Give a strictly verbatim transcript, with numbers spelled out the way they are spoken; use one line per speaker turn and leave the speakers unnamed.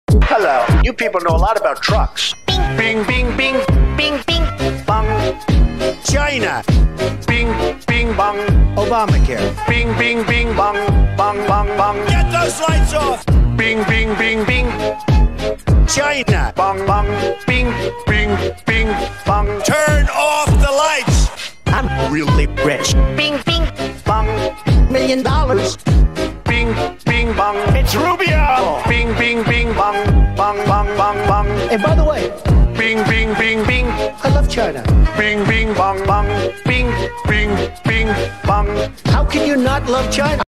Hello. You people know a lot about trucks. Bing, bing, bing, bing, bing, bong. China. Bing, bing, bong. Obamacare. Bing, bing, bing, bong, bong, bong, bong. Get those lights off. Bing, bing, bing, bing. China. Bong, bong. Bing, bing, bing, bong. Turn off the lights. I'm really rich. Bing, bing, bong. Million dollars. Bing, bing, bong. It's Rubio. Bing, bing, bing, bong. Bong, bong, bong, bong. And by the way, bing, bing, bing, bing. I love China. Bing, bing, bong, bong. Bing, bing, bing, bong. How can you not love China?